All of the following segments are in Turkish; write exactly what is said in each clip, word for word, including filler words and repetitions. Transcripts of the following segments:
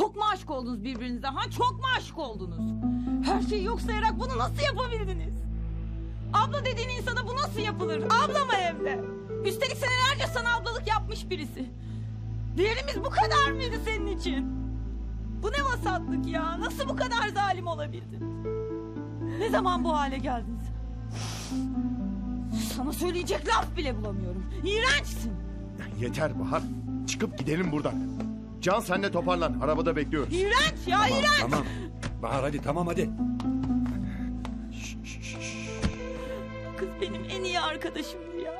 Çok mu aşık oldunuz birbirinize ha? Çok mu aşık oldunuz? Her şeyi yok sayarak bunu nasıl yapabildiniz? Abla dediğin insana bu nasıl yapılır? Abla mı hem de? Üstelik senelerce sana ablalık yapmış birisi. Değerimiz bu kadar mıydı senin için? Bu ne vasatlık ya? Nasıl bu kadar zalim olabildin? Ne zaman bu hale geldin sen? Sana söyleyecek laf bile bulamıyorum. İğrençsin. Yeter Bahar. Çıkıp gidelim buradan. Can sen de toparlan. Arabada bekliyoruz. İğrenç ya, Tamam, iğrenç. tamam. Bahar hadi tamam hadi. Kız benim en iyi arkadaşımdı ya.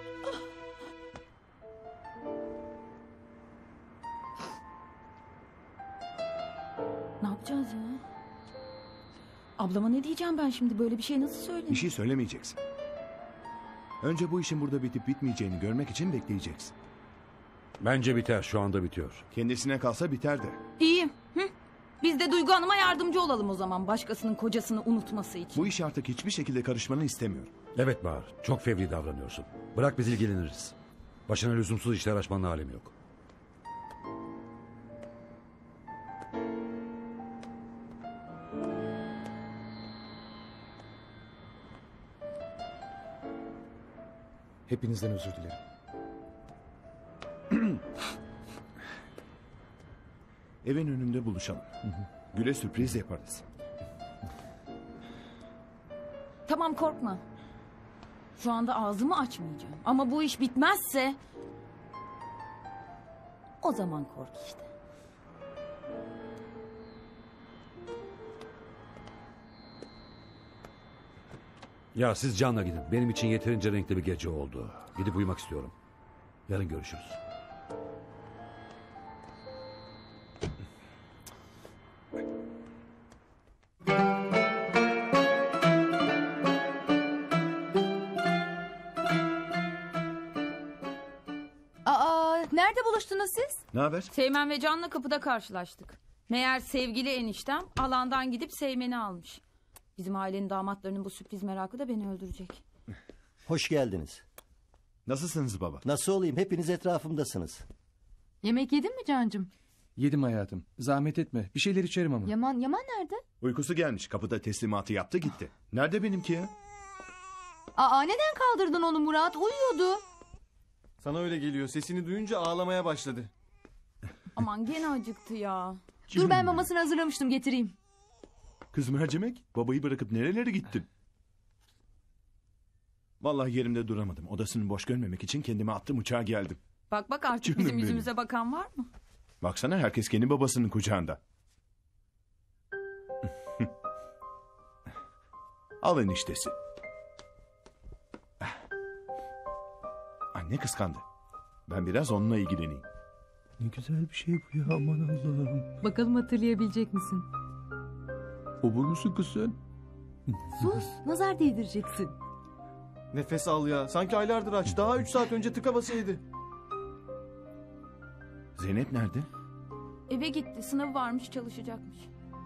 Ne yapacağız ya? Ablama ne diyeceğim ben şimdi? Böyle bir şey nasıl söyleyeyim? Bir şey söylemeyeceksin. Önce bu işin burada bitip bitmeyeceğini görmek için bekleyeceksin. Bence biter, şu anda bitiyor. Kendisine kalsa biter de. İyiyim. Hı? Biz de Duygu Hanım'a yardımcı olalım o zaman, başkasının kocasını unutması için. Bu işe artık hiçbir şekilde karışmanı istemiyorum. Evet Bahar, çok fevri davranıyorsun. Bırak biz ilgileniriz. Başına lüzumsuz işler açmanın alemi yok. Hepinizden özür dilerim. Evin önünde buluşalım. Hı hı. Gül'e sürpriz yaparız. Tamam, korkma. Şu anda ağzımı açmayacağım. Ama bu iş bitmezse... o zaman kork işte. Ya siz Can'la gidin. Benim için yeterince renkli bir gece oldu. Gidip uyumak istiyorum. Yarın görüşürüz. Aa, nerede buluştunuz siz? Ne haber? Seymen ve Can'la kapıda karşılaştık. Meğer sevgili eniştem alandan gidip Seymen'i almış. Bizim ailenin damatlarının bu sürpriz merakı da beni öldürecek. Hoş geldiniz. Nasılsınız baba? Nasıl olayım? Hepiniz etrafımdasınız. Yemek yedin mi Cancığım? Yedim hayatım. Zahmet etme. Bir şeyler içerim ama. Yaman, Yaman nerede? Uykusu gelmiş. Kapıda teslimatı yaptı gitti. Nerede benimki ya? Aa, neden kaldırdın onu Murat? Uyuyordu. Sana öyle geliyor. Sesini duyunca ağlamaya başladı. Aman gene acıktı ya. Dur, ben mamasını hazırlamıştım, getireyim. Kız mercimek, babayı bırakıp nerelere gittin? Vallahi yerimde duramadım. Odasını boş görmemek için kendimi attım, uçağa geldim. Bak bak artık Canım bizim benim. yüzümüze bakan var mı? Baksana, herkes kendi babasının kucağında. Al eniştesi. Anne kıskandı. Ben biraz onunla ilgileneyim. Ne güzel bir şey bu ya, aman Allah'ım. Bakalım hatırlayabilecek misin? Obur musun kız sen? Sus, nazar değdireceksin. Nefes al ya. Sanki aylardır aç. Daha üç saat önce tıka basaydı. Zeynep nerede? Eve gitti, sınavı varmış, çalışacakmış.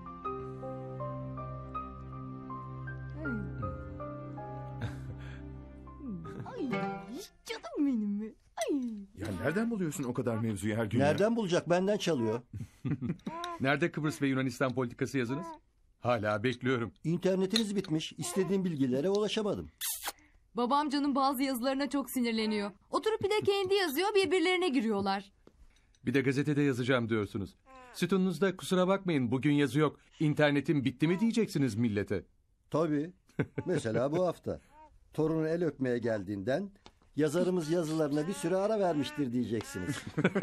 Ay, canım benim mi? Ay. Ya nereden buluyorsun o kadar mevzuyu her gün ya? Nereden bulacak? Benden çalıyor. Nerede Kıbrıs ve Yunanistan politikası yazınız? Hala bekliyorum. İnternetiniz bitmiş. İstediğim bilgilere ulaşamadım. Babam Can'ın bazı yazılarına çok sinirleniyor. Oturup bir de kendi yazıyor, birbirlerine giriyorlar. Bir de gazetede yazacağım diyorsunuz. Sütununuzda kusura bakmayın bugün yazı yok. İnternetim bitti mi diyeceksiniz millete. Tabii. Mesela bu hafta. Torunu el öpmeye geldiğinden yazarımız yazılarına bir süre ara vermiştir diyeceksiniz.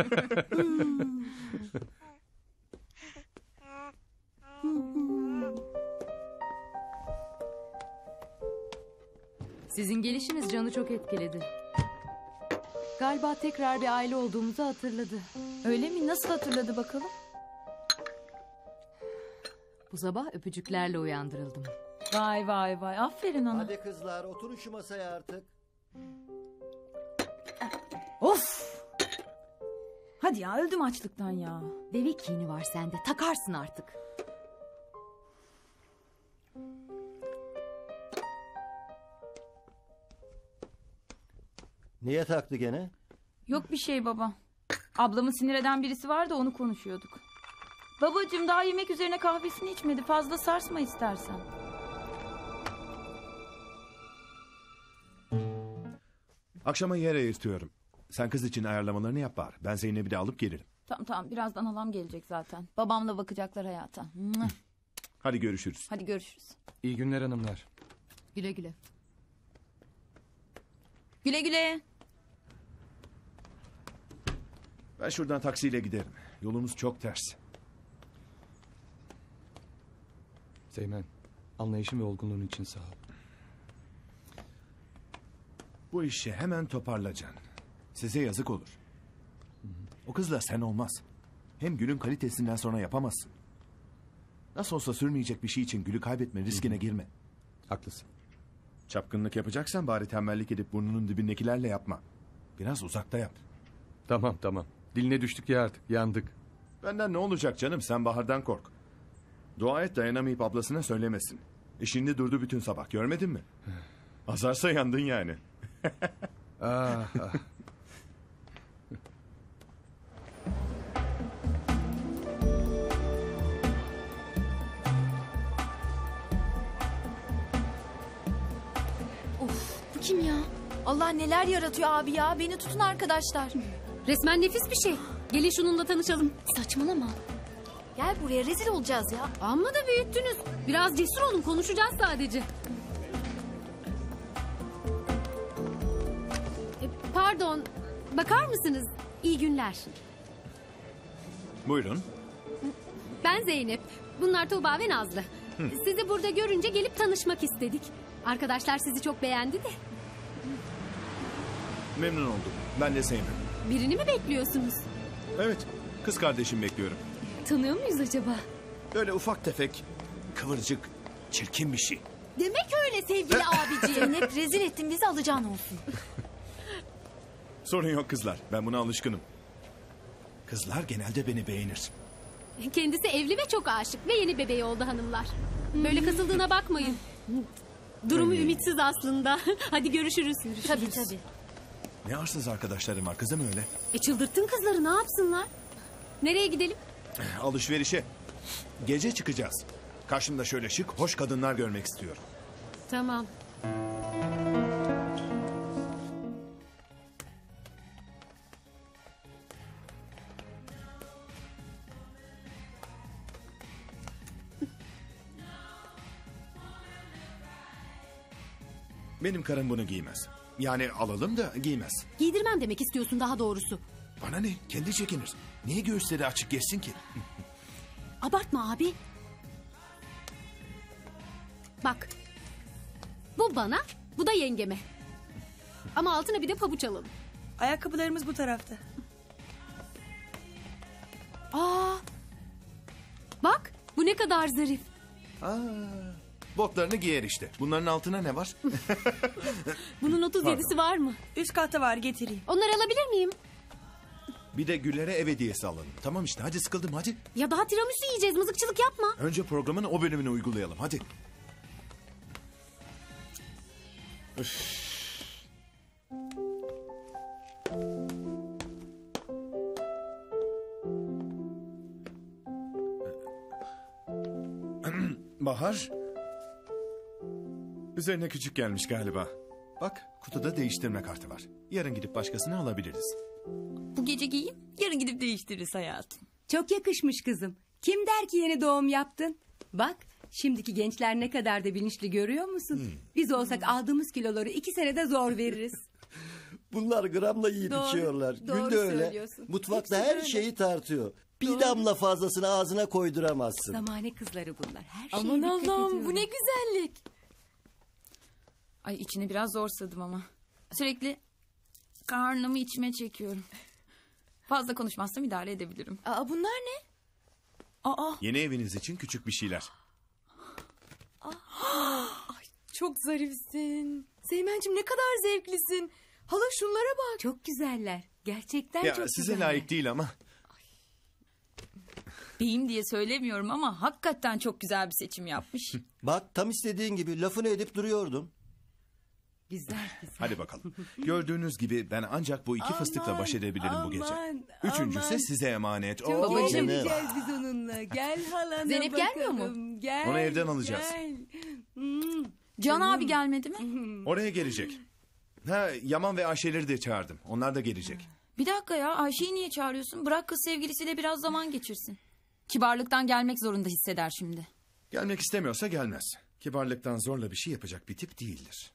Sizin gelişiniz Can'ı çok etkiledi. Galiba tekrar bir aile olduğumuzu hatırladı. Öyle mi? Nasıl hatırladı bakalım? Bu sabah öpücüklerle uyandırıldım. Vay vay vay, aferin ona. Hadi kızlar, oturun şu masaya artık. Of! Hadi ya, öldüm açlıktan ya. Devi kini var sende, takarsın artık. Niye taktı gene? Yok bir şey baba. Ablamı sinir eden birisi var da onu konuşuyorduk. Babacığım daha yemek üzerine kahvesini içmedi. Fazla sarsma istersen. Akşama yer ayırtıyorum. Sen kız için ayarlamalarını yap bari. Ben Zeynep'i de alıp gelirim. Tamam tamam birazdan halam gelecek zaten. Babamla bakacaklar hayata. Mwah. Hadi görüşürüz. Hadi görüşürüz. İyi günler hanımlar. Güle güle. Güle güle. Ben şuradan taksiyle giderim. Yolumuz çok ters. Seymen, anlayışın ve olgunluğun için sağ ol. Bu işi hemen toparlayacaksın. Size yazık olur. O kızla sen olmaz. Hem Gül'ün kalitesinden sonra yapamazsın. Nasıl olsa sürmeyecek bir şey için Gül'ü kaybetme riskine girme. Haklısın. Çapkınlık yapacaksan bari tembellik edip burnunun dibindekilerle yapma. Biraz uzakta yap. Tamam tamam. Diline düştük ya artık. Yandık. Benden ne olacak canım, sen Bahar'dan kork. Dua et dayanamayıp ablasına söylemesin. E şimdi durdu bütün sabah, görmedin mi? Azarsa yandın yani. Ah, ah. Bu kim ya? Allah neler yaratıyor abi ya. Beni tutun arkadaşlar. Resmen nefis bir şey. Gelin şununla tanışalım. Saçmalama. Gel buraya rezil olacağız ya. Amma da büyüttünüz. Biraz cesur olun, konuşacağız sadece. E, pardon, bakar mısınız? İyi günler. Buyurun. Ben Zeynep. Bunlar Tuğba ve Nazlı. Sizi burada görünce gelip tanışmak istedik. Arkadaşlar sizi çok beğendi de. Memnun oldum. Ben de Zeynep. Birini mi bekliyorsunuz? Evet, kız kardeşim bekliyorum. Tanıyor muyuz acaba? Öyle ufak tefek, kıvırcık, çirkin bir şey. Demek öyle sevgili abiciğim. Zeynep rezil ettin bizi, alacağın olsun. Sorun yok kızlar, ben buna alışkınım. Kızlar genelde beni beğenir. Kendisi evli ve çok aşık ve yeni bebeği oldu hanımlar. Böyle kasıldığına bakmayın. Durumu ümitsiz aslında. Hadi görüşürüz. Tabii tabii. Ne arsız arkadaşlarım var kızım öyle. E çıldırttın kızları, ne yapsınlar? Nereye gidelim? Alışverişe. Gece çıkacağız. Karşımda şöyle şık, hoş kadınlar görmek istiyorum. Tamam. Benim karım bunu giymez. Yani alalım da giymez. Giydirmem demek istiyorsun daha doğrusu. Bana ne? Kendi çekinir. Niye göğüsleri açık geçsin ki? Abartma abi. Bak. Bu bana, bu da yengeme. Ama altına bir de pabuç alalım. Ayakkabılarımız bu tarafta. Aa. Bak, bu ne kadar zarif. Aa, botlarını giyer işte. Bunların altına ne var? Bunun otuz yedisi var mı? Üst katta var, getireyim. Onları alabilir miyim? Bir de Güller'e ev hediyesi alalım. Tamam işte, hadi sıkıldım hadi. Ya daha tiramisu yiyeceğiz, mızıkçılık yapma. Önce programın o bölümünü uygulayalım hadi. Üf. Bahar. Üzerine küçük gelmiş galiba. Bak, kutuda değiştirme kartı var. Yarın gidip başkasını alabiliriz. Bu gece giyeyim, yarın gidip değiştiririz hayatım. Çok yakışmış kızım. Kim der ki yeni doğum yaptın? Bak, şimdiki gençler ne kadar da bilinçli, görüyor musun? Hmm. Biz olsak aldığımız kiloları iki senede zor veririz. Bunlar gramla yiyip Doğru, içiyorlar. doğru Gül de öyle. söylüyorsun. Mutfakta Hepsi her böyle. şeyi tartıyor. Bir Doğru. damla fazlasını ağzına koyduramazsın. Zamane kızları bunlar. Her şeye Aman dikkat Allah'ım ediyorlar. bu ne güzellik. Ay içini biraz zor sığdım ama. Sürekli karnımı içime çekiyorum. Fazla konuşmazsam idare edebilirim. Aa bunlar ne? Aa Yeni eviniz için küçük bir şeyler. Çok zarifsin. Seymen'cim ne kadar zevklisin. Hala şunlara bak. Çok güzeller. Gerçekten Ya çok size güzeller. layık değil ama. beyim diye söylemiyorum ama hakikaten çok güzel bir seçim yapmış. Bak tam istediğin gibi lafını edip duruyordun. Güzel güzel. Hadi bakalım. Gördüğünüz gibi ben ancak bu iki fıstıkla baş edebilirim bu gece. Aman, Üçüncüsü aman. size emanet. Çok Oo. Babacığım. eğleneceğiz biz onunla. Gel halana Zeynep gelmiyor mu? bakalım. Gel, Onu evden alacağız. gel. Hmm. Can abi gelmedi mi? Oraya gelecek. Ha, Yaman ve Ayşe'leri de çağırdım. Onlar da gelecek. Bir dakika ya, Ayşe'yi niye çağırıyorsun? Bırak kız sevgilisiyle biraz zaman geçirsin. Kibarlıktan gelmek zorunda hisseder şimdi. Gelmek istemiyorsa gelmez. Kibarlıktan zorla bir şey yapacak bir tip değildir.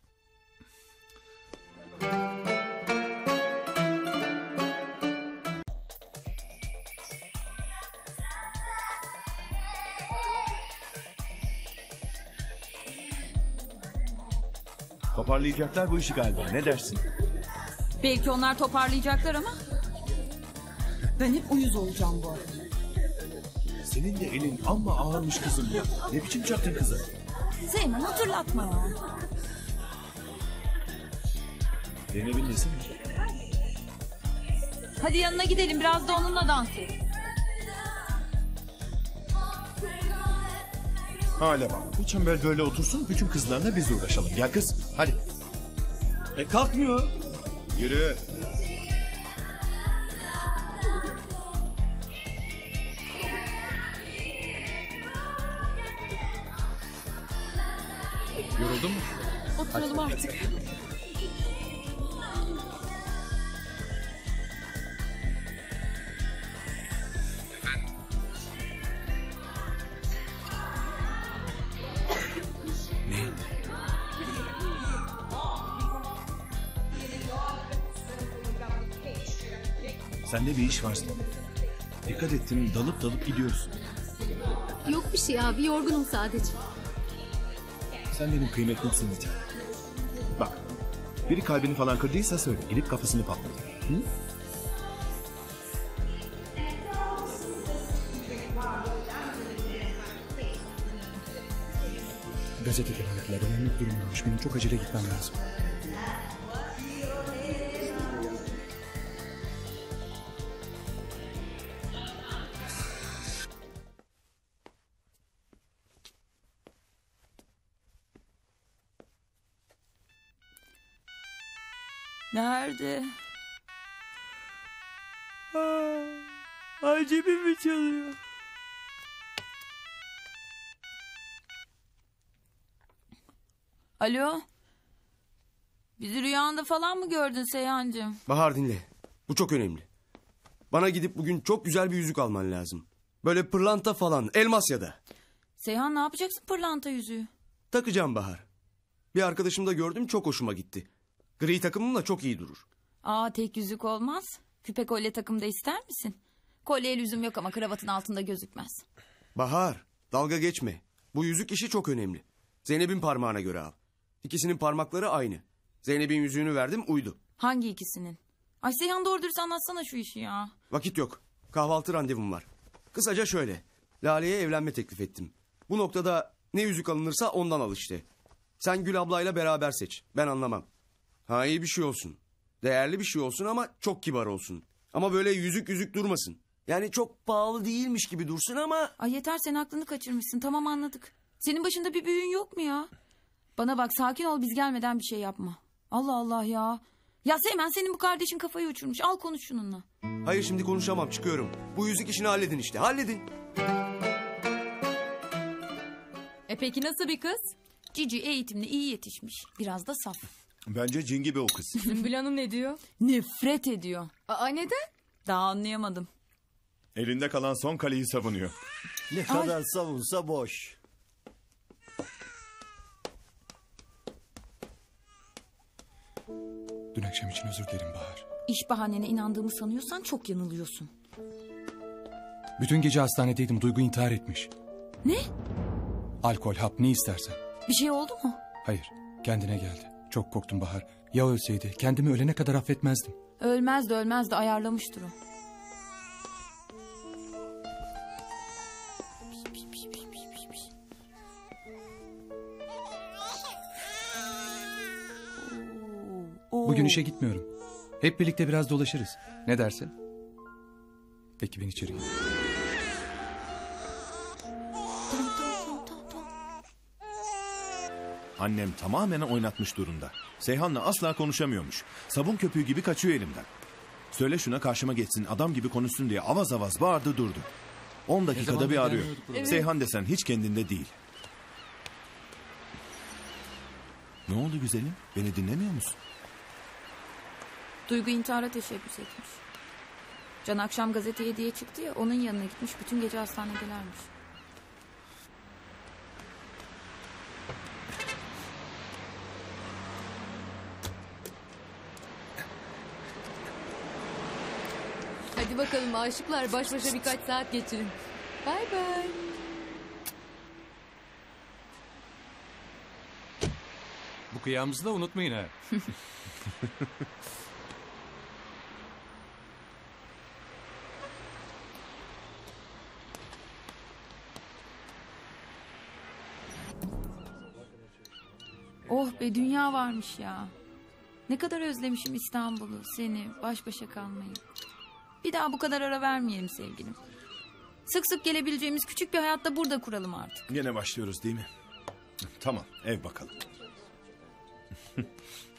Toparlayacaklar bu işi galiba. Ne dersin? Belki onlar toparlayacaklar ama... Ben hep uyuz olacağım bu arada. Senin de elin amma ağırmış kızım ya. Ne biçim çaktın kızı? Zeynep hatırlatma ya. Zeynep'in nesi mi? Hadi yanına gidelim, biraz da onunla dans et. Hala bak. Bu çembel böyle otursun. Bütün kızlarla biz uğraşalım. Gel kız. Hadi. E kalkmıyor. Yürü. Yoruldun mu? Oturalım artık. Sende bir iş var senin. Dikkat ettim. Dalıp dalıp gidiyorsun. Yok bir şey abi, yorgunum sadece. Sen benim kıymetlimsin Metin. Bak. Biri kalbini falan kırdıysa söyle. Gidip kafasını patlat. Hı? Gazetede verdiler. Önemli bir durum olmuş. Benim çok acele gitmem lazım. Nerede? Ay cebim mi çalıyor? Alo? Bizi rüyanda falan mı gördün Seyhancığım? Bahar dinle. Bu çok önemli. Bana gidip bugün çok güzel bir yüzük alman lazım. Böyle pırlanta falan, elmas ya da. Seyhan, ne yapacaksın pırlanta yüzüğü? Takacağım Bahar. Bir arkadaşımda gördüm, çok hoşuma gitti. Gri takımımla çok iyi durur. Aa, tek yüzük olmaz. Küpe kolye takımda ister misin? Kolye lüzum yok ama kravatın altında gözükmez. Bahar, dalga geçme. Bu yüzük işi çok önemli. Zeynep'in parmağına göre al. İkisinin parmakları aynı. Zeynep'in yüzüğünü verdim, uydu. Hangi ikisinin? Ay Seyhan, doğru dürüst anlatsana şu işi ya. Vakit yok. Kahvaltı randevum var. Kısaca şöyle. Lale'ye evlenme teklif ettim. Bu noktada ne yüzük alınırsa ondan al işte. Sen Gül ablayla beraber seç. Ben anlamam. Ha, iyi bir şey olsun. Değerli bir şey olsun ama çok kibar olsun. Ama böyle yüzük yüzük durmasın. Yani çok pahalı değilmiş gibi dursun ama... Ay yeter, sen aklını kaçırmışsın, tamam anladık. Senin başında bir büyüğün yok mu ya? Bana bak, sakin ol, biz gelmeden bir şey yapma. Allah Allah ya. Ya Seymen, senin bu kardeşin kafayı uçurmuş, al konuş şununla. Hayır, şimdi konuşamam, çıkıyorum. Bu yüzük işini halledin işte, halledin. E peki nasıl bir kız? Cici eğitimli, iyi yetişmiş. Biraz da saf. Bence cin gibi o kız. Sümbül Hanım ne diyor? Nefret ediyor. Aa, neden? Daha anlayamadım. Elinde kalan son kaleyi savunuyor. Ne kadar savunsa boş. Dün akşam için özür dilerim Bahar. İş bahanene inandığımı sanıyorsan çok yanılıyorsun. Bütün gece hastanedeydim. Duygu intihar etmiş. Ne? Alkol, hap, ne istersen. Bir şey oldu mu? Hayır, kendine geldi. Çok korktum Bahar. Ya ölseydi, kendimi ölene kadar affetmezdim. Ölmez de ölmez de ayarlamıştır o. Bugün işe gitmiyorum. Hep birlikte biraz dolaşırız. Ne dersin? Peki, ben içeri gideyim. Annem tamamen oynatmış durumda. Seyhan'la asla konuşamıyormuş. Sabun köpüğü gibi kaçıyor elimden. Söyle şuna karşıma geçsin, adam gibi konuşsun diye avaz avaz bağırdı durdu. On dakikada bir arıyor. Evet. Seyhan desen hiç kendinde değil. Ne oldu güzelim? Beni dinlemiyor musun? Duygu intihara teşebbüs etmiş. Can akşam gazeteye diye çıktı ya, onun yanına gitmiş, bütün gece hastanedelermiş. Hadi bakalım aşıklar, baş başa birkaç saat geçirin. Bay bay. Bu kıyamımızı da unutmayın ha. Oh be, dünya varmış ya. Ne kadar özlemişim İstanbul'u, seni, baş başa kalmayı. Bir daha bu kadar ara vermeyelim sevgilim. Sık sık gelebileceğimiz küçük bir hayatta burada kuralım artık. Yine başlıyoruz değil mi? Tamam, ev bakalım.